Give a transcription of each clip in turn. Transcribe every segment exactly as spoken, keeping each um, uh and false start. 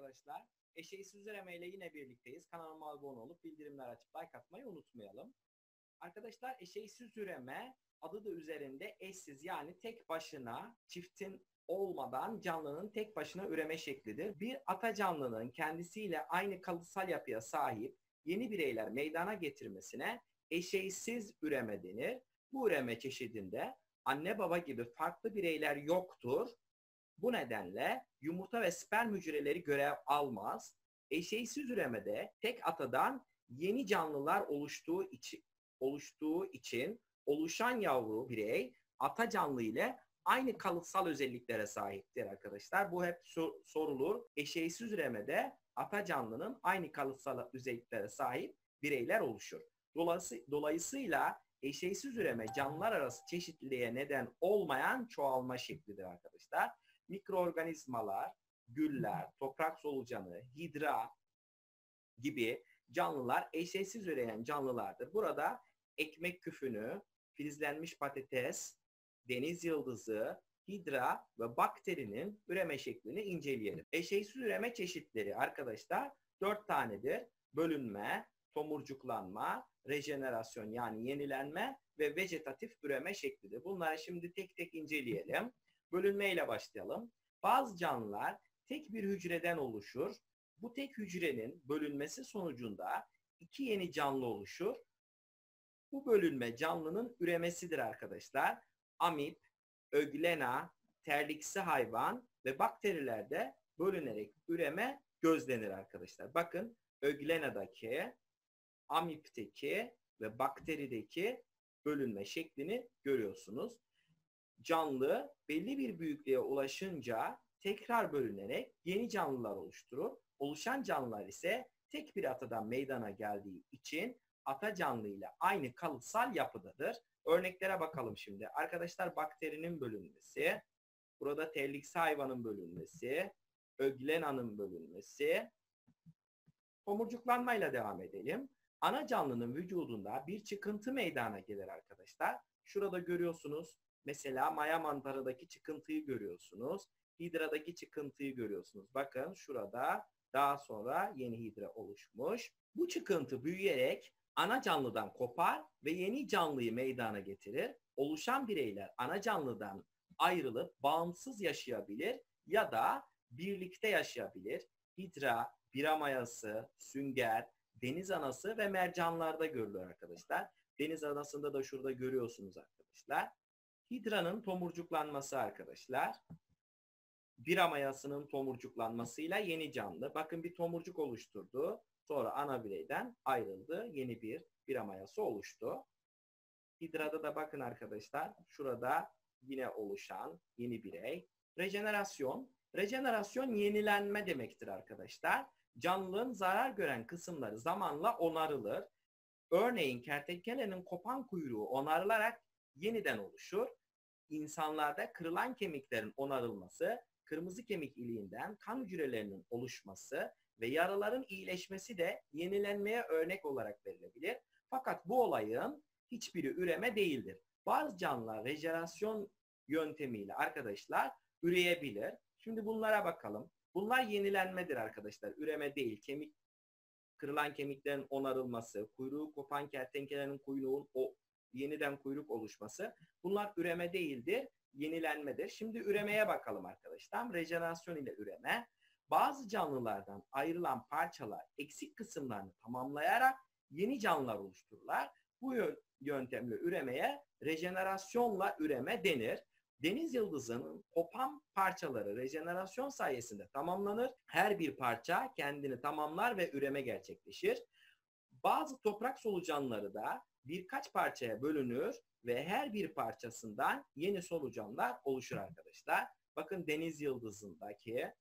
arkadaşlar. Eşeğsiz üreme ile yine birlikteyiz. Kanalıma abone olup bildirimler açıp like atmayı unutmayalım. Arkadaşlar eşeğsiz üreme adı da üzerinde eşsiz yani tek başına çiftin olmadan canlının tek başına üreme şeklidir. Bir ata canlının kendisiyle aynı kalıtsal yapıya sahip yeni bireyler meydana getirmesine eşeğsiz üreme denir. Bu üreme çeşidinde anne baba gibi farklı bireyler yoktur. Bu nedenle yumurta ve sperm hücreleri görev almaz. Eşeğsiz üremede tek atadan yeni canlılar oluştuğu için, oluştuğu için oluşan yavru birey ata canlı ile aynı kalıtsal özelliklere sahiptir arkadaşlar. Bu hep sorulur. Eşeğsiz üremede ata canlının aynı kalıtsal özelliklere sahip bireyler oluşur. Dolayısıyla eşeğsiz üreme canlılar arası çeşitliliğe neden olmayan çoğalma şeklidir arkadaşlar. Mikroorganizmalar, güller, toprak solucanı, hidra gibi canlılar eşeğsiz üreyen canlılardır. Burada ekmek küfünü, filizlenmiş patates, deniz yıldızı, hidra ve bakterinin üreme şeklini inceleyelim. Eşeğsiz üreme çeşitleri arkadaşlar dört tanedir. Bölünme, tomurcuklanma, rejenerasyon yani yenilenme ve vejetatif üreme şeklidir. Bunları şimdi tek tek inceleyelim. Bölünme ile başlayalım. Bazı canlılar tek bir hücreden oluşur. Bu tek hücrenin bölünmesi sonucunda iki yeni canlı oluşur. Bu bölünme canlının üremesidir arkadaşlar. Amip, öglena, terliksi hayvan ve bakterilerde bölünerek üreme gözlenir arkadaşlar. Bakın öglenadaki, amipteki ve bakterideki bölünme şeklini görüyorsunuz. Canlı belli bir büyüklüğe ulaşınca tekrar bölünerek yeni canlılar oluşturur. Oluşan canlılar ise tek bir atadan meydana geldiği için ata canlı ile aynı kalıtsal yapıdadır. Örneklere bakalım şimdi. Arkadaşlar bakterinin bölünmesi, burada terliksi hayvanın bölünmesi, öglenanın bölünmesi. Tomurcuklanmayla devam edelim. Ana canlının vücudunda bir çıkıntı meydana gelir arkadaşlar. Şurada görüyorsunuz. Mesela maya mantarındaki çıkıntıyı görüyorsunuz. Hidradaki çıkıntıyı görüyorsunuz. Bakın şurada daha sonra yeni hidra oluşmuş. Bu çıkıntı büyüyerek ana canlıdan kopar ve yeni canlıyı meydana getirir. Oluşan bireyler ana canlıdan ayrılıp bağımsız yaşayabilir ya da birlikte yaşayabilir. Hidra, bira mayası, sünger, deniz anası ve mercanlarda görülür arkadaşlar. Deniz anasında da şurada görüyorsunuz arkadaşlar. Hidranın tomurcuklanması arkadaşlar. Bira mayasının tomurcuklanmasıyla yeni canlı. Bakın bir tomurcuk oluşturdu. Sonra ana bireyden ayrıldı. Yeni bir bira mayası oluştu. Hidrada da bakın arkadaşlar. Şurada yine oluşan yeni birey. Rejenerasyon. Rejenerasyon yenilenme demektir arkadaşlar. Canlının zarar gören kısımları zamanla onarılır. Örneğin kertenkelenin kopan kuyruğu onarılarak yeniden oluşur. İnsanlarda kırılan kemiklerin onarılması, kırmızı kemik iliğinden kan hücrelerinin oluşması ve yaraların iyileşmesi de yenilenmeye örnek olarak verilebilir. Fakat bu olayın hiçbiri üreme değildir. Bazı canlılar rejenerasyon yöntemiyle arkadaşlar üreyebilir. Şimdi bunlara bakalım. Bunlar yenilenmedir arkadaşlar. Üreme değil. Kemik, kırılan kemiklerin onarılması, kuyruğu kopan kertenkelenin kuyruğun o yeniden kuyruk oluşması. Bunlar üreme değildir, yenilenmedir. Şimdi üremeye bakalım arkadaşlar. Rejenerasyon ile üreme. Bazı canlılardan ayrılan parçalar eksik kısımlarını tamamlayarak yeni canlılar oluştururlar. Bu yöntemle üremeye rejenerasyonla üreme denir. Deniz yıldızının kopan parçaları rejenerasyon sayesinde tamamlanır. Her bir parça kendini tamamlar ve üreme gerçekleşir. Bazı toprak solucanları da birkaç parçaya bölünür ve her bir parçasından yeni solucanlar oluşur arkadaşlar. Bakın deniz yıldızındaki,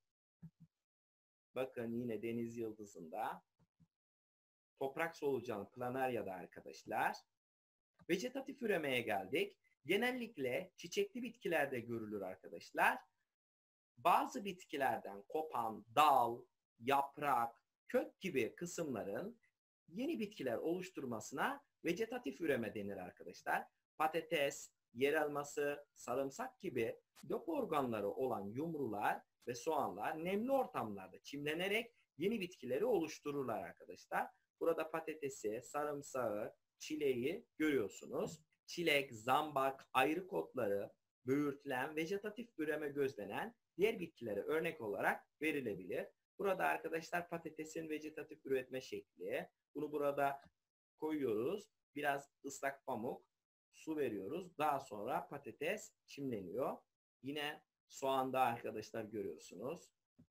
bakın yine deniz yıldızında, toprak solucanı planaryada arkadaşlar. Vejetatif üremeye geldik. Genellikle çiçekli bitkilerde görülür arkadaşlar. Bazı bitkilerden kopan dal, yaprak, kök gibi kısımların yeni bitkiler oluşturmasına vejetatif üreme denir arkadaşlar. Patates, yer elması, sarımsak gibi dök organları olan yumrular ve soğanlar nemli ortamlarda çimlenerek yeni bitkileri oluştururlar arkadaşlar. Burada patatesi, sarımsağı, çileği görüyorsunuz. Çilek, zambak, ayrık otları, böğürtlen, vejetatif üreme gözlenen diğer bitkilere örnek olarak verilebilir. Burada arkadaşlar patatesin vejetatif üretme şekli. Bunu burada koyuyoruz. Biraz ıslak pamuk, su veriyoruz. Daha sonra patates çimleniyor. Yine soğanda arkadaşlar görüyorsunuz.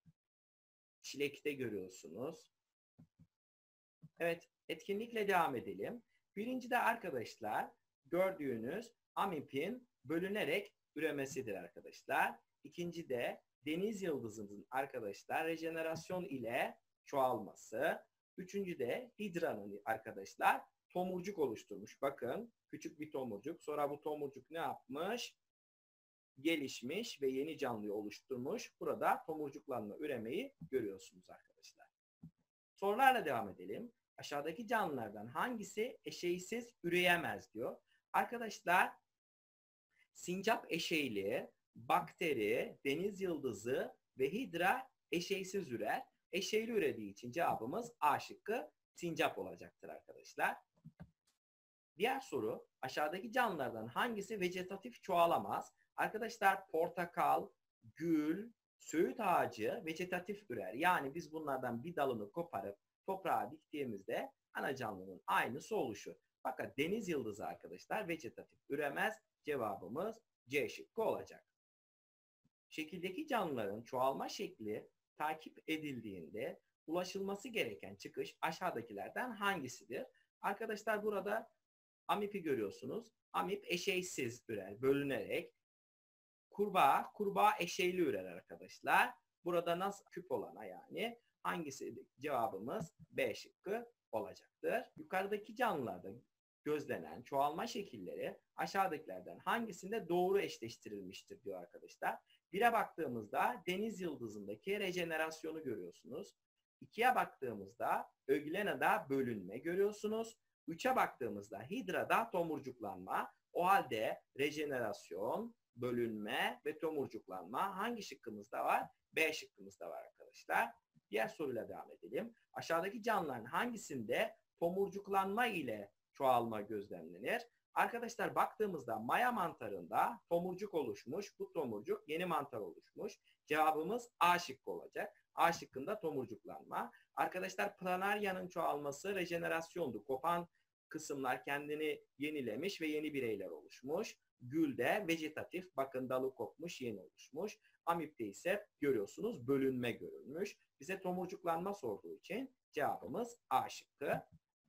Çilekte görüyorsunuz. Evet, etkinlikle devam edelim. Birincide arkadaşlar gördüğünüz amipin bölünerek üremesidir arkadaşlar. İkinci de deniz yıldızının arkadaşlar rejenerasyon ile çoğalması. Üçüncü de hidranın arkadaşlar tomurcuk oluşturmuş. Bakın küçük bir tomurcuk. Sonra bu tomurcuk ne yapmış? Gelişmiş ve yeni canlıyı oluşturmuş. Burada tomurcuklanma üremeyi görüyorsunuz arkadaşlar. Sorularla devam edelim. Aşağıdaki canlılardan hangisi eşeysiz üreyemez diyor. Arkadaşlar sincap eşeyli, bakteri, deniz yıldızı ve hidra eşeysiz ürer. Eşeyli ürediği için cevabımız A şıkkı sincap olacaktır arkadaşlar. Diğer soru aşağıdaki canlılardan hangisi vejetatif çoğalamaz? Arkadaşlar portakal, gül, söğüt ağacı vejetatif ürer. Yani biz bunlardan bir dalını koparıp toprağa diktiğimizde ana canlının aynısı oluşur. Fakat deniz yıldızı arkadaşlar vejetatif üremez. Cevabımız C şıkkı olacak. Şekildeki canlıların çoğalma şekli takip edildiğinde ulaşılması gereken çıkış aşağıdakilerden hangisidir? Arkadaşlar burada amipi görüyorsunuz. Amip eşeysiz ürer, bölünerek. Kurbağa, kurbağa eşeyli ürer arkadaşlar. Burada nasıl küp olana yani hangisi cevabımız B şıkkı olacaktır. Yukarıdaki canlılarda gözlenen çoğalma şekilleri aşağıdakilerden hangisinde doğru eşleştirilmiştir diyor arkadaşlar. Bire baktığımızda deniz yıldızındaki rejenerasyonu görüyorsunuz. İkiye baktığımızda Öglena'da bölünme görüyorsunuz. Üçe baktığımızda Hidra'da tomurcuklanma. O halde rejenerasyon, bölünme ve tomurcuklanma hangi şıkkımızda var? B şıkkımızda var arkadaşlar. Diğer soruyla devam edelim. Aşağıdaki canlıların hangisinde tomurcuklanma ile çoğalma gözlemlenir? Arkadaşlar baktığımızda maya mantarında tomurcuk oluşmuş. Bu tomurcuk yeni mantar oluşmuş. Cevabımız A şıkkı olacak. A şıkkında tomurcuklanma. Arkadaşlar planarya'nın çoğalması rejenerasyondu. Kopan kısımlar kendini yenilemiş ve yeni bireyler oluşmuş. Gülde vejetatif, bakın dalı kopmuş, yeni oluşmuş. Amipte ise görüyorsunuz bölünme görülmüş. Bize tomurcuklanma sorduğu için cevabımız A şıkkı.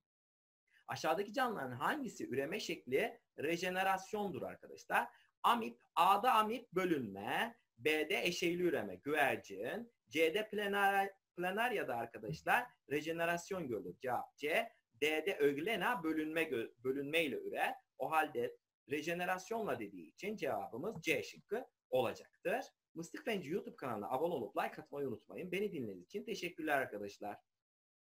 Aşağıdaki canlıların hangisi üreme şekli rejenerasyondur arkadaşlar? Amip, A'da amip bölünme, B'de eşeyli üreme, güvercin, C'de planar, planaryada arkadaşlar rejenerasyon görülür. Cevap C. D'de öglena bölünme, bölünme ile ürer. O halde rejenerasyonla dediği için cevabımız C şıkkı olacaktır. Mıstık Fenci YouTube kanalına abone olup like atmayı unutmayın. Beni dinlediğiniz için teşekkürler arkadaşlar.